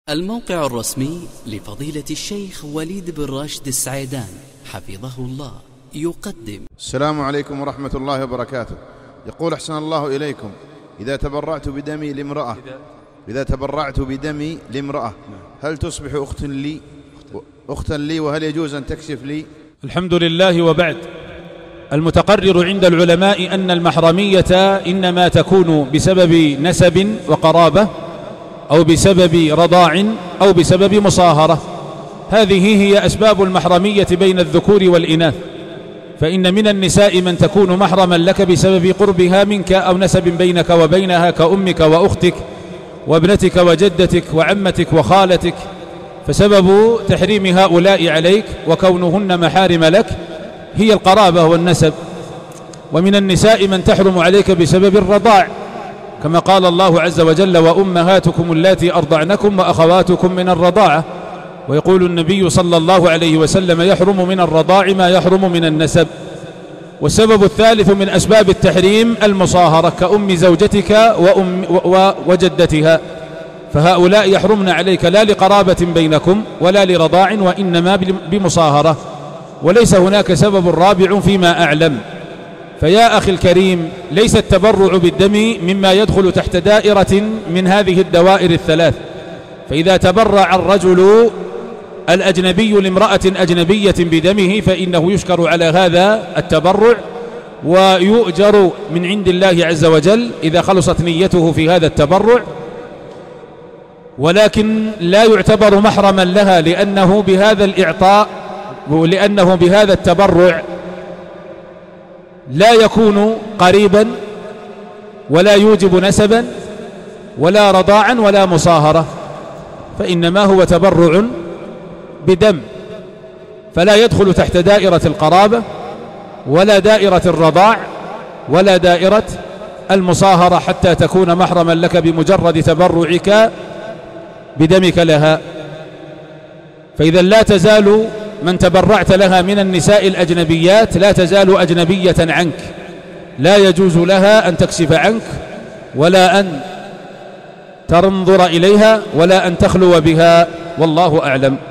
الموقع الرسمي لفضيلة الشيخ وليد بن راشد السعيدان حفظه الله يقدم. السلام عليكم ورحمة الله وبركاته. يقول أحسن الله إليكم: إذا تبرعت بدمي لامرأة هل تصبح أختا لي وهل يجوز أن تكشف لي؟ الحمد لله، وبعد. المتقرر عند العلماء أن المحرمية إنما تكون بسبب نسب وقرابة أو بسبب رضاع أو بسبب مصاهرة. هذه هي أسباب المحرمية بين الذكور والإناث. فإن من النساء من تكون محرما لك بسبب قربها منك أو نسب بينك وبينها كأمك وأختك وابنتك وجدتك وعمتك وخالتك، فسبب تحريم هؤلاء عليك وكونهن محارم لك هي القرابة والنسب. ومن النساء من تحرم عليك بسبب الرضاع، كما قال الله عز وجل: وأمهاتكم اللاتي أرضعنكم وأخواتكم من الرضاعة. ويقول النبي صلى الله عليه وسلم: يحرم من الرضاع ما يحرم من النسب. والسبب الثالث من أسباب التحريم المصاهرة كأم زوجتك وجدتها، فهؤلاء يحرمن عليك لا لقرابة بينكم ولا لرضاع، وإنما بمصاهرة، وليس هناك سبب رابع فيما أعلم. فيا أخي الكريم، ليس التبرع بالدم مما يدخل تحت دائرة من هذه الدوائر الثلاث. فإذا تبرع الرجل الأجنبي لامرأة أجنبية بدمه فإنه يشكر على هذا التبرع ويؤجر من عند الله عز وجل إذا خلصت نيته في هذا التبرع، ولكن لا يعتبر محرما لها لأنه بهذا الإعطاء ولأنه بهذا التبرع لا يكون قريبا ولا يوجب نسبا ولا رضاعا ولا مصاهرة، فإنما هو تبرع بدم، فلا يدخل تحت دائرة القرابة ولا دائرة الرضاع ولا دائرة المصاهرة حتى تكون محرما لك بمجرد تبرعك بدمك لها. فإذا لا تزال من تبرعت لها من النساء الأجنبيات لا تزال أجنبية عنك، لا يجوز لها أن تكشف عنك ولا أن تنظر إليها ولا أن تخلو بها، والله أعلم.